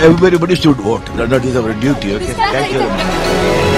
everybody should vote. That is our duty. Okay. Thank you very much.